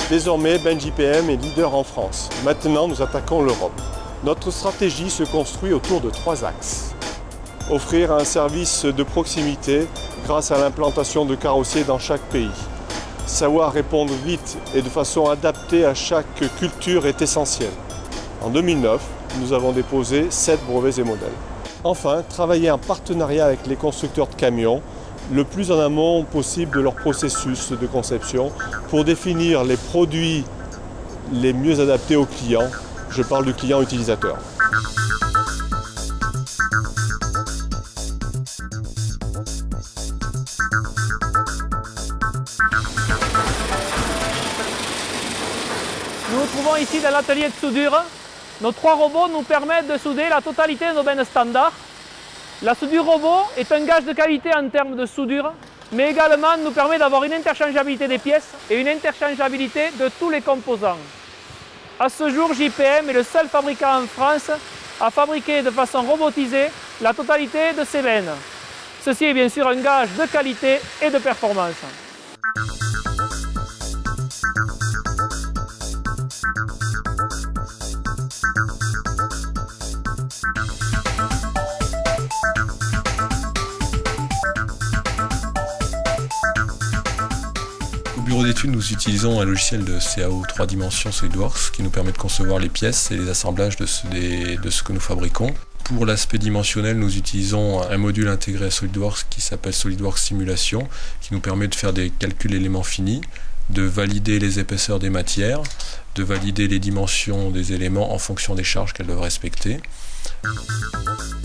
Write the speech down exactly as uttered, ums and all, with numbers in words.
Désormais, Benji P M est leader en France. Maintenant, nous attaquons l'Europe. Notre stratégie se construit autour de trois axes. Offrir un service de proximité grâce à l'implantation de carrossiers dans chaque pays. Savoir répondre vite et de façon adaptée à chaque culture est essentiel. En deux mille neuf, nous avons déposé sept brevets et modèles. Enfin, travailler en partenariat avec les constructeurs de camions le plus en amont possible de leur processus de conception pour définir les produits les mieux adaptés aux clients. Je parle du client utilisateur. Nous nous trouvons ici dans l'atelier de soudure. Nos trois robots nous permettent de souder la totalité de nos bennes standards. La soudure robot est un gage de qualité en termes de soudure, mais également nous permet d'avoir une interchangeabilité des pièces et une interchangeabilité de tous les composants. À ce jour, J P M est le seul fabricant en France à fabriquer de façon robotisée la totalité de ces bennes. Ceci est bien sûr un gage de qualité et de performance. Au bureau d'études, nous utilisons un logiciel de C A O trois dimensions SolidWorks qui nous permet de concevoir les pièces et les assemblages de ce, des, de ce que nous fabriquons. Pour l'aspect dimensionnel, nous utilisons un module intégré à SolidWorks qui s'appelle SolidWorks Simulation, qui nous permet de faire des calculs éléments finis, de valider les épaisseurs des matières, de valider les dimensions des éléments en fonction des charges qu'elles doivent respecter.